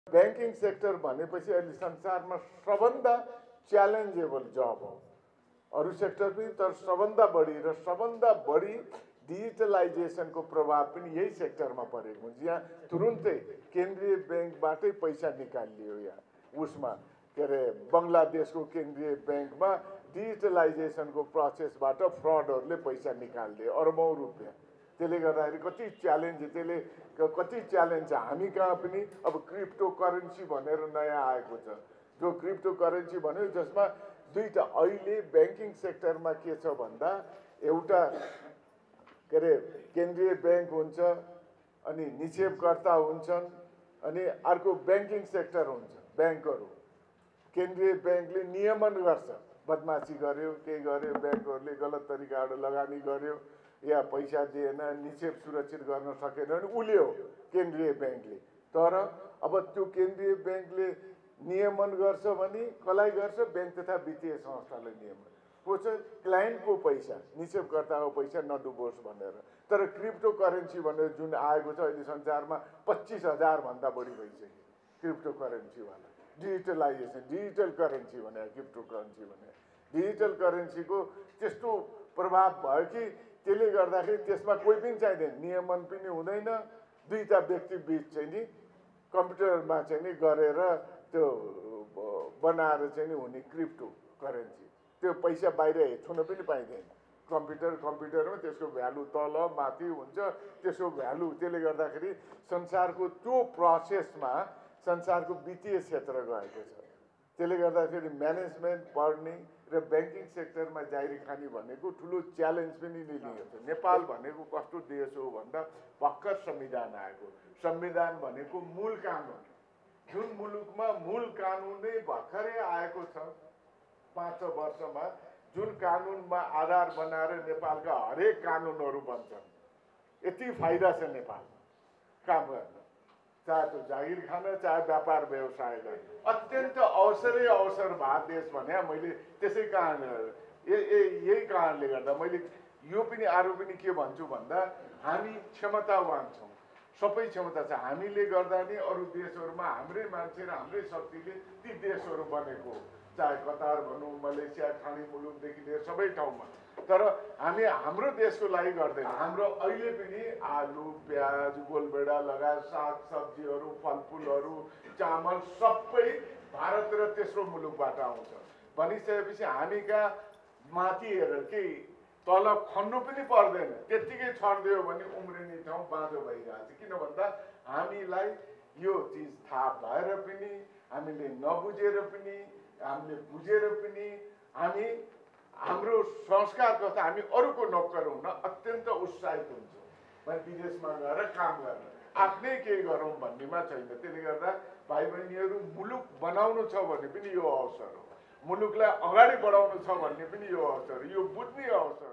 Banking sector भनेपछि अहिले संसारमा सबभन्दा च्यालेन्जेबल जब हो। अरू सेक्टर पनि, तर सबभन्दा बढी र सबभन्दा बढी डिजिटलाइजेसनको प्रभाव पनि यही सेक्टरमा परेको हुन्छ। यहाँ तुरुन्तै केन्द्रीय ब्याङ्कबाटै पैसा निकालियो। यहाँ उसमा के अरे बङ्गलादेशको केन्द्रीय ब्याङ्कमा डिजिटलाइजेसनको प्रोसेसबाट फ्रडहरूले पैसा निकालिदिए अरबौँ रुपियाँ। त्यसले गर्दाखेरि कति च्यालेन्ज छ हामी कहाँ पनि। अब क्रिप्टो करेन्सी भनेर नयाँ आएको छ, जो क्रिप्टो करेन्सी भन्यो जसमा दुईटा अहिले ब्याङ्किङ सेक्टरमा के छ भन्दा एउटा के अरे केन्द्रीय ब्याङ्क हुन्छ अनि निक्षेपकर्ता हुन्छन् अनि अर्को ब्याङ्किङ सेक्टर हुन्छ ब्याङ्कहरू। केन्द्रीय ब्याङ्कले नियमन गर्छ, बदमासी गर्यो के गर्यो, ब्याङ्कहरूले गलत तरिकाबाट लगानी गर्यो या पैसा दिएन, निक्षेप सुरक्षित गर्न सकेन भने उल्यो केन्द्रीय ब्याङ्कले। तर अब त्यो केन्द्रीय ब्याङ्कले नियमन गर्छ भने कसलाई गर्छ? ब्याङ्क तथा वित्तीय संस्थाले नियमन। को चाहिँ क्लाइन्टको पैसा, निक्षेपकर्ताको पैसा नडुबोस् भनेर। तर क्रिप्टो करेन्सी भनेर जुन आएको छ अहिले संसारमा 25,000 भन्दा बढी भइसक्यो क्रिप्टो करेन्सीवाला। डिजिटलाइजेसन, डिजिटल करेन्सी भने क्रिप्टो करेन्सी भने डिजिटल करेन्सीको त्यस्तो प्रभाव भयो कि त्यसले गर्दाखेरि त्यसमा कोही पनि चाहिँदैन, नियमन पनि हुँदैन। दुईटा व्यक्ति बीच चाहिँ नि कम्प्युटरमा चाहिँ नि गरेर त्यो बनाएर चाहिँ नि हुने क्रिप्टो करेन्सी। त्यो पैसा बाहिर छुन पनि पाइँदैन। कम्प्युटरमा त्यसको भ्यालु तल माथि हुन्छ, त्यसको भ्यालु। त्यसले गर्दाखेरि संसारको त्यो प्रोसेसमा संसारको वित्तीय क्षेत्र गएको छ। त्यसले गर्दाखेरि म्यानेजमेन्ट पढ्ने र ब्याङ्किङ सेक्टरमा जारी खाने भनेको ठुलो च्यालेन्ज पनि लिएको छ। नेपाल भनेको कस्तो देश हो भन्दा भर्खर संविधान आएको। संविधान भनेको मूल कानुन, जुन मुलुकमा मूल कानुनै भर्खरै आएको छ 5 वर्षमा, जुन कानुनमा आधार बनाएर नेपालका हरेक कानुनहरू बन्छन्। यति फाइदा छ नेपाल काम गर्न, चाहे त्यो जागिर खान चाहे व्यापार व्यवसाय गर्न। अत्यन्त अवसरै अवसर भएको देश भने मैले त्यसै कारण यही कारणले गर्दा मैले यो पनि आरोप पनि के भन्छु भन्दा हामी क्षमतावान छौँ, सबै क्षमता छ। हामीले गर्दा नि अरू देशहरूमा हाम्रै मान्छे र हाम्रै शक्तिले ती देशहरू बनेको, चाहे कतार भनौँ, मलेसिया, खाडी मुलुकदेखि लिएर सबै ठाउँमा। तर हामी हाम्रो देशको लागि गर्दैन। हाम्रो अहिले पनि आलु, प्याज, गोलभेडा लगायत साग सब्जीहरू, फलफुलहरू, चामल सबै भारत र तेस्रो मुलुकबाट आउँछ। भनिसकेपछि हामी कहाँ माथि हेरेर केही तल खन्नु पनि पर्दैन, त्यत्तिकै छरिदियो भने उम्रिने ठाउँ बाँझो भइरहेको छ। किन भन्दा हामीलाई यो चिज थाहा भएर पनि, हामीले नबुझेर पनि, हामीले बुझेर पनि हामी हाम्रो संस्कार कस्ता, हामी अरूको नोकर हुन अत्यन्त उत्साहित हुन्छौँ। विदेशमा गएर काम गर्न, आफ्नै केही गरौँ भन्नेमा छैन। त्यसले गर्दा भाइ बहिनीहरू, मुलुक बनाउनु छ भने पनि यो अवसर हो, मुलुकलाई अगाडि बढाउनु छ भन्ने पनि यो अवसर, यो बुझ्ने अवसर।